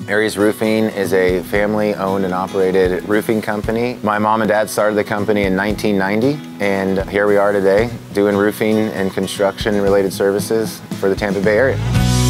Arry's Roofing is a family-owned and operated roofing company. My mom and dad started the company in 1990, and here we are today doing roofing and construction-related services for the Tampa Bay area.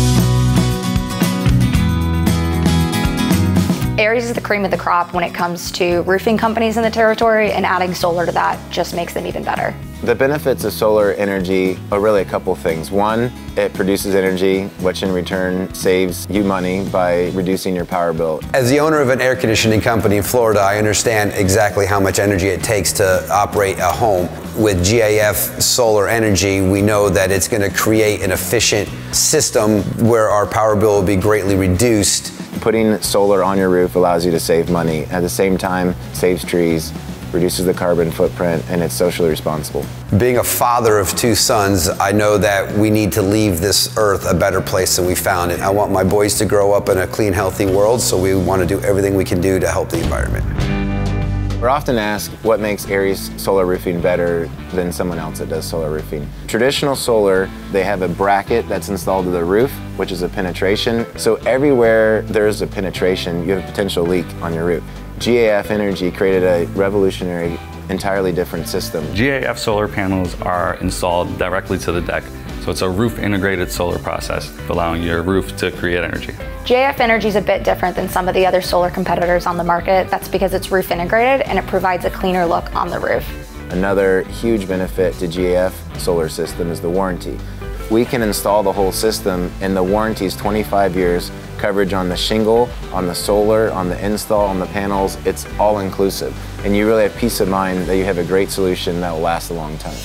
Arry's is the cream of the crop when it comes to roofing companies in the territory, and adding solar to that just makes them even better. The benefits of solar energy are really a couple things. One, it produces energy, which in return saves you money by reducing your power bill. As the owner of an air conditioning company in Florida, I understand exactly how much energy it takes to operate a home. With GAF Solar Energy, we know that it's going to create an efficient system where our power bill will be greatly reduced. Putting solar on your roof allows you to save money. At the same time, saves trees, reduces the carbon footprint, and it's socially responsible. Being a father of two sons, I know that we need to leave this earth a better place than we found it. I want my boys to grow up in a clean, healthy world, so we want to do everything we can do to help the environment. We're often asked what makes Arry's solar roofing better than someone else that does solar roofing. Traditional solar, they have a bracket that's installed to the roof, which is a penetration. So everywhere there's a penetration, you have a potential leak on your roof. GAF Energy created a revolutionary, entirely different system. GAF solar panels are installed directly to the deck. So it's a roof integrated solar process, allowing your roof to create energy. GAF Energy is a bit different than some of the other solar competitors on the market. That's because it's roof integrated and it provides a cleaner look on the roof. Another huge benefit to GAF solar system is the warranty. We can install the whole system and the warranty is 25 years, coverage on the shingle, on the solar, on the install, on the panels. It's all inclusive. And you really have peace of mind that you have a great solution that will last a long time.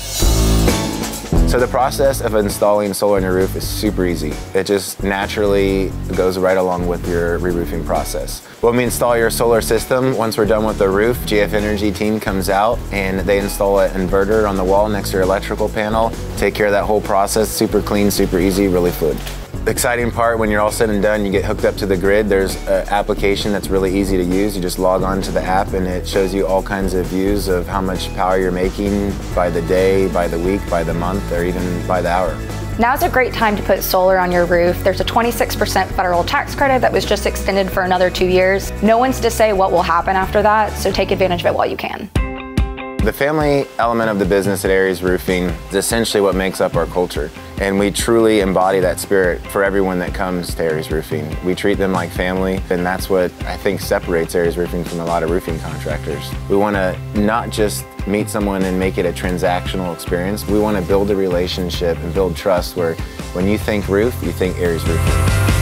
So the process of installing solar on your roof is super easy. It just naturally goes right along with your re-roofing process. When we install your solar system, once we're done with the roof, GAF Energy team comes out and they install an inverter on the wall next to your electrical panel, take care of that whole process, super clean, super easy, really fluid. The exciting part, when you're all said and done, you get hooked up to the grid. There's an application that's really easy to use. You just log on to the app and it shows you all kinds of views of how much power you're making by the day, by the week, by the month, or even by the hour. Now's a great time to put solar on your roof. There's a 26% federal tax credit that was just extended for another 2 years. No one's to say what will happen after that, so take advantage of it while you can. The family element of the business at Arry's Roofing is essentially what makes up our culture. And we truly embody that spirit for everyone that comes to Arry's Roofing. We treat them like family, and that's what I think separates Arry's Roofing from a lot of roofing contractors. We want to not just meet someone and make it a transactional experience. We want to build a relationship and build trust where when you think roof, you think Arry's Roofing.